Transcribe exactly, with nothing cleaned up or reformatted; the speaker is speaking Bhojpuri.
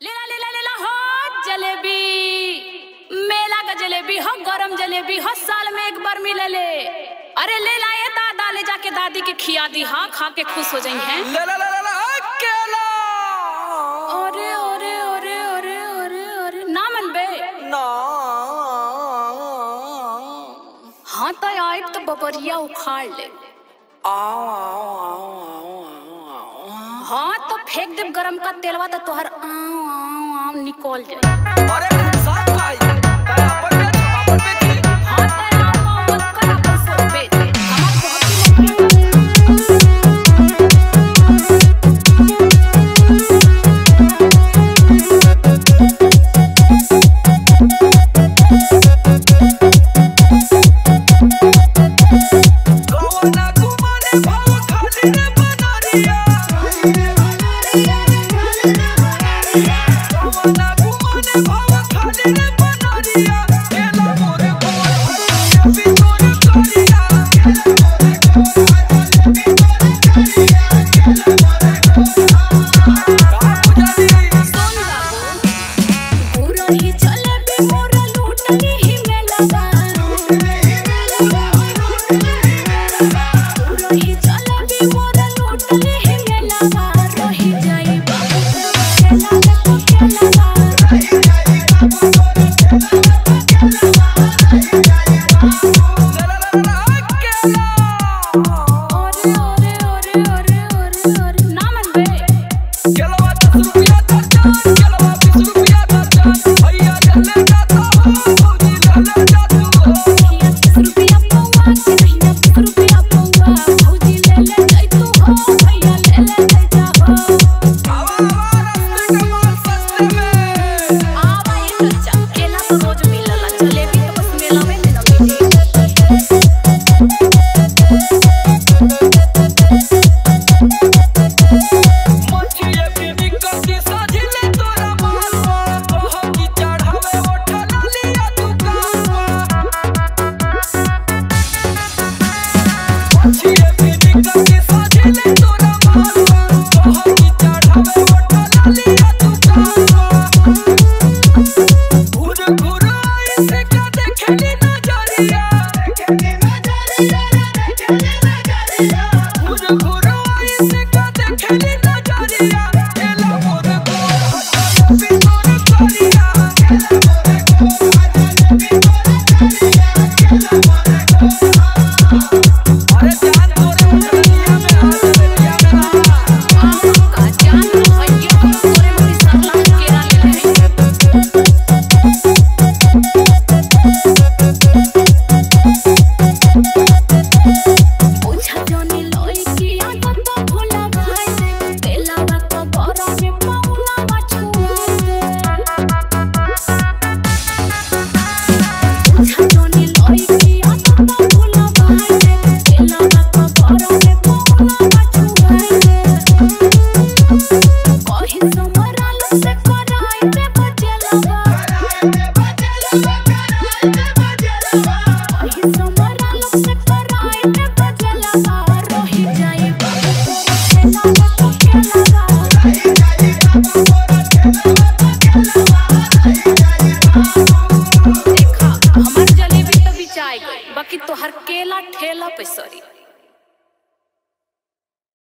लेला लेला लेला हो जलेबी, मेला का जलेबी हो, गरम जलेबी हो, साल में एक बार मिले ले। अरे ले लाए दादा, ले जाके दादी के खिया दी, हाँ खा के खुश हो जाई हैं। ले ला ले ला ला केला। अरे अरे अरे अरे अरे अरे ना मन बे ना। हाँ तो आए तो बबरिया उखाड़ ले। आओ आओ आओ आओ। हाँ तो फेंक दे गरम का तेलवा तो तोहर आव आव आव निकल जाए। अरे साथ भाई तारा अपन में अपन में थी। हाँ तो आव आव मत कर, अपन सब बेच दे। Yeah.